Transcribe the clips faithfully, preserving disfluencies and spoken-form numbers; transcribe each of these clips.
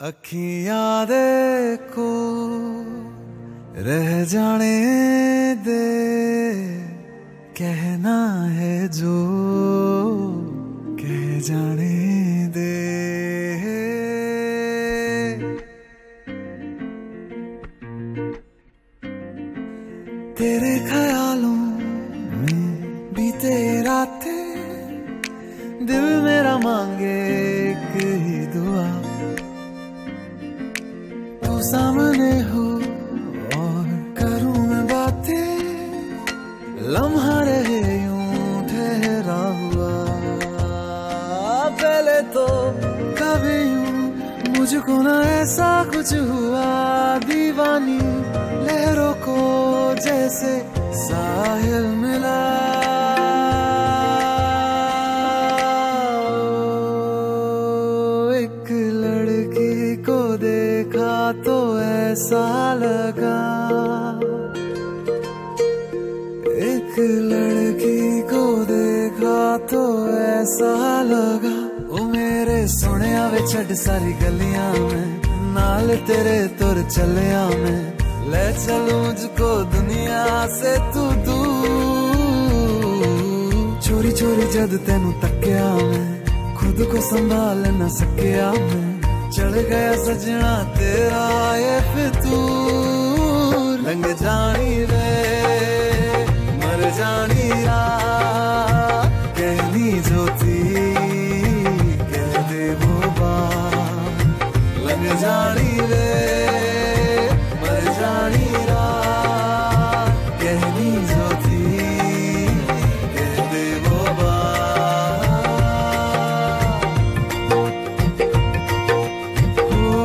अखियां देखो रह जाने दे, कहना है जो कह जाने दे। तेरे ख्यालों में बीते रातें, दिल मेरा मांगे एक ही दुआ, तू सामने हो और करूं मैं बातें, लम्हा रहे यूं ठहरा हुआ। पहले तो कभी यूं मुझको ना ऐसा कुछ हुआ, दीवानी लहरों को जैसे साहिल मिला। एक लड़की को देखा तो ऐसा लगा, एक लड़की को देखा तो ऐसा लगा। ओ मेरे सोनिया वे छड़ सारी गलियां में, नाल तेरे तुर चलिया मैं, ले चलूं मुझको दुनिया से तू दूर। चोरी चोरी जद तेनू तक्या मैं, खुद को संभाल न सकिया मैं, चढ़ गया सजना तेरा ये फितूर। लंघ जानी रे मर जानी रात, कहनी जो थी कह दे वो बात। लंघ जानी रे मर जानी रात, कहनी जो थी कह दे वो बात। ओ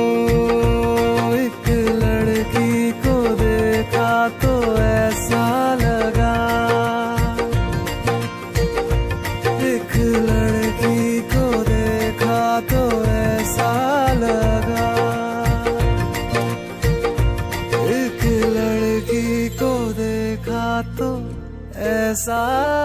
एक लड़की को देखा तो ऐसा लगा, एक लड़की को देखा तो ऐसा लगा, एक लड़की को देखा तो ऐसा